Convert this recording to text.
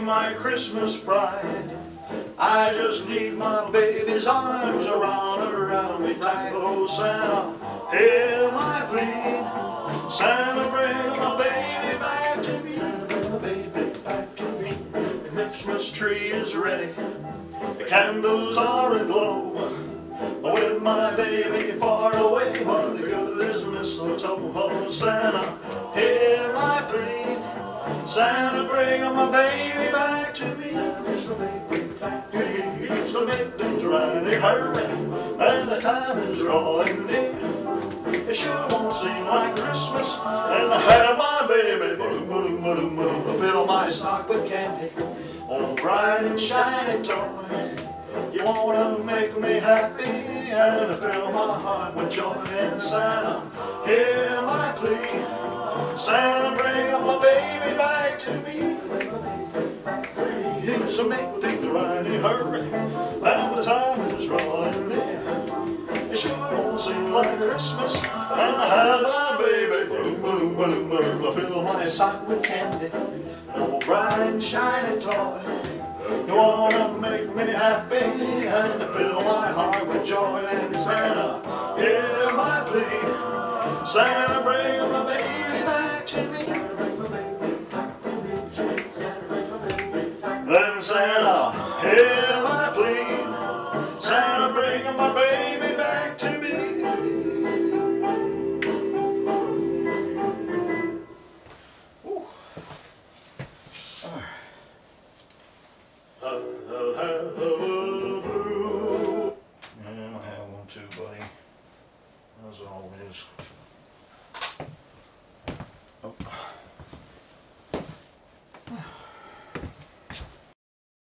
my Christmas bride. I just need my baby's arms around me tight. Oh Santa, hear my plea. Santa, bring my baby back to me. Bring my baby back to me. The Christmas tree is ready. The candles are aglow. With my baby far away, what the good is mistletoe. Oh Santa, hear my plea. Santa, bring my baby back to me. Used to make things right, hurry, and the time is drawing near. It sure won't seem like Christmas, and I have my baby fill my sock with candy, oh bright and shiny toy. You wanna make me happy and fill my heart with joy. And Santa, hear my plea. Santa, bring my baby back to me. So make things right, hurry, and the time is drawing near. It sure won't seem like Christmas, and I have my baby fill my sock with candy, oh bright and shiny toy. You wanna make me happy and fill my heart with joy. And Santa, hear my plea. Santa, bring my baby back to me. Then Santa, hear my plea. Santa, bring my baby back to me. Ooh. All right. Yeah, I have one too, buddy. As always.